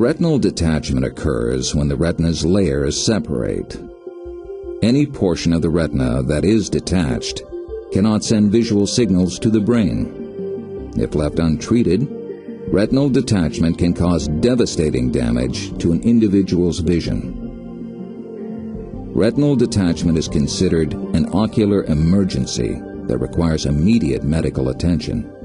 retinal detachment occurs when the retina's layers separate. Any portion of the retina that is detached cannot send visual signals to the brain. If left untreated, retinal detachment can cause devastating damage to an individual's vision. Retinal detachment is considered an ocular emergency that requires immediate medical attention.